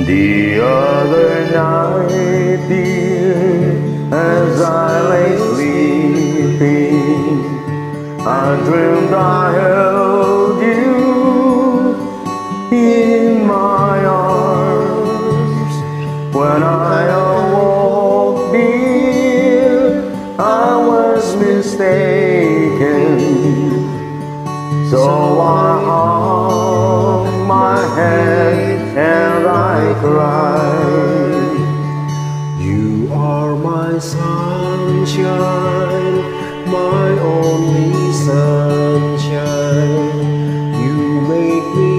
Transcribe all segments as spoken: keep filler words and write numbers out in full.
The other night, dear, as I lay sleeping, I dreamed I held you in my arms. When I awoke, dear, I was mistaken. So I hung my head and I cried. You are my sunshine, my only sunshine. You make me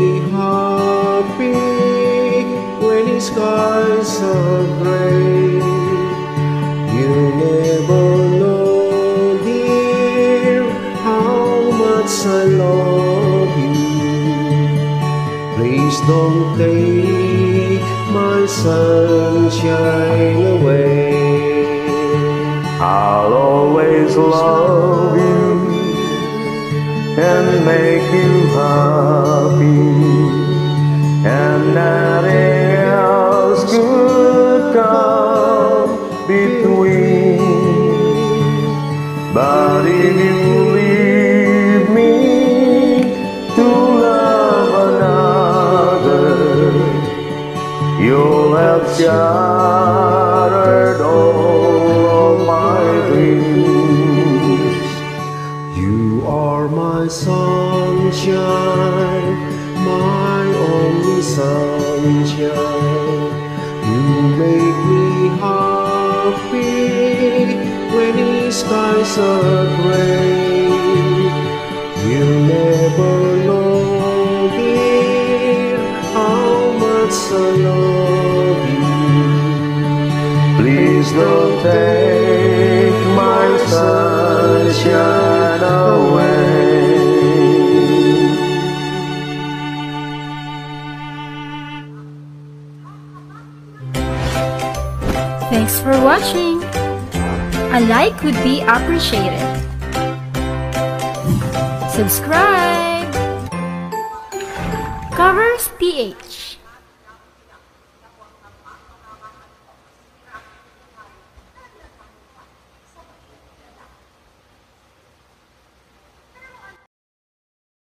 happy when the skies are gray. You never know, dear, how much I love you. Please don't take my sunshine away. I'll always love you and make you happy, and nothing else could come between. But if you leave me to love another, you'll have shattered all of my dreams. You are my sunshine, my only sunshine. You make me happy when the skies are gray. You never know, dear, how much I love you. Please don't take my sunshine away. Thanks for watching. A like would be appreciated. Subscribe. Covers P H